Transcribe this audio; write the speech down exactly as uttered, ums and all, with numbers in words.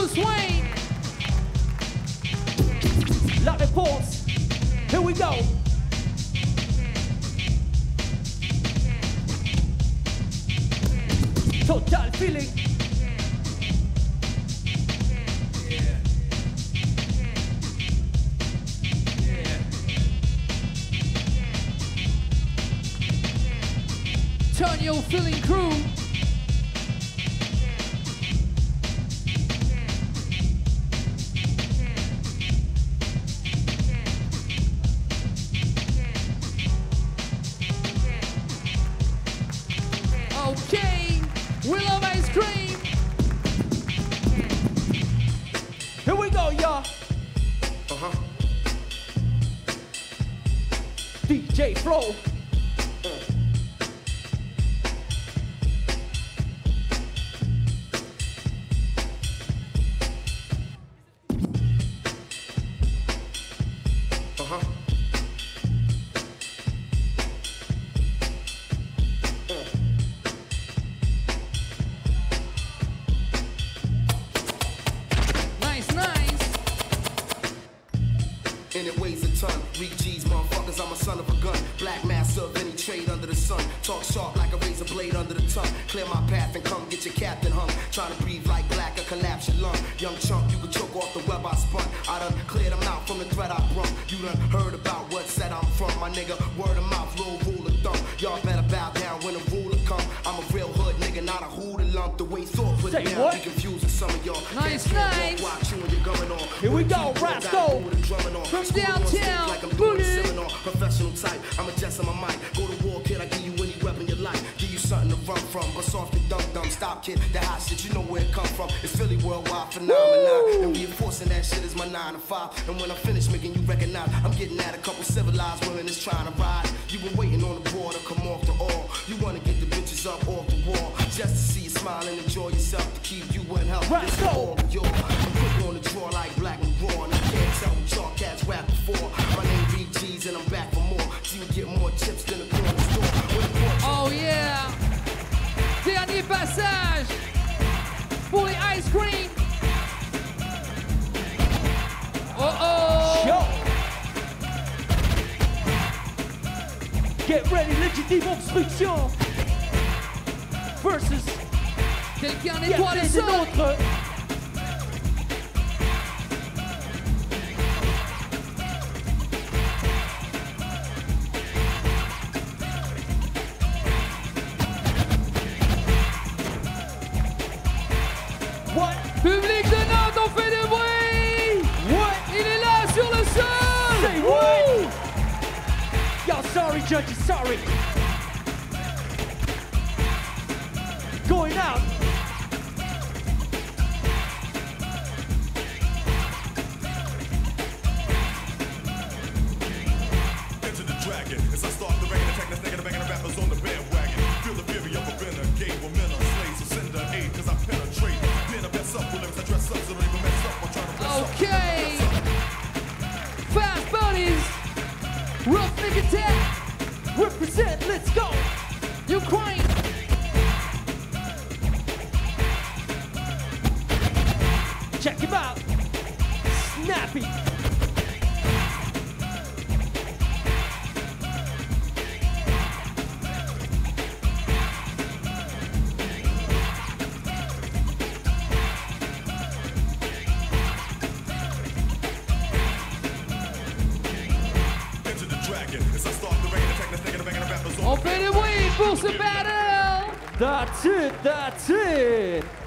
Bruce Wayne. La réponse. Here we go. Total feeling. Yeah. Yeah. Turn your feeling crew. Okay, we love ice cream. Here we go, y'all. Uh-huh. D J Flow. Uh-huh. Nice, nice. And it weighs a ton. Weak G's, motherfuckers, I'm a son of a gun. Black master of any trade under the sun. Talk sharp like a razor blade under the tongue. Clear my path and come get your captain hung. Trying to breathe like black, or collapse your lung. Young chunk, you could choke off the web I spun. I done cleared them out from the threat I brung. You done heard about what said I'm from. My nigga, word of mouth, little rule of thumb. Y'all better bow down when the ruler come. I'm a real hood nigga, not a hoodoo lump. The way thought put Say it down, what? be confusing some of y'all. Nice, Can't nice. walk, watch you and you're going on. Here we go, Rasco. From downtown, Like I'm doing a boogie. seminar, professional type. I'm adjusting my mic. Go to war, kid. I give you any weapon you like. Give you something to run from. But soft and dumb dumb. Stop, kid. That hot shit, you know where it come from. It's Philly worldwide phenomenon. And reinforcing that shit is my nine to five. And when I'm finished making you recognize, I'm getting at a couple civilized women that's trying to ride. You been waiting on the border, come off the all. You wanna get the bitches up off the wall. Just to see you smile and enjoy yourself. To keep you in health. Right, This go. all of yours. I'm quick on the draw like black and raw. And I can't tell what y'all cats rap before. My name B G's and I'm back for more. So you get more chips than the corner store. With a porch. Oh yeah. Dernier passage pour les ice cream. Oh oh. Yo. Get ready, légitime obstruction. Versus. Quelqu'un Y'a nettoie les des sols. autres. What? Public de Nantes, on fait du bruit. What? Il est là sur le sol. Say what? Y'all sorry, judges, sorry. Going out. Into the dragon as I start the rain, attack this nigga, the banging the rappers on the bandwagon. Feel the fury of a renegade, well men are slaves, so send her aid, cause I penetrate. Then I mess up, with lyrics I dress up, so don't even mess up, I'm trying to mess up. Okay. Fast buddies. Rough nigga tech. Represent, let's go. Ukraine. Check him out. Snappy. Into the dragon as I start the rain, attack this nigga, the banging the rappers on On the fait du bruit pour ce battle. That's it, that's it.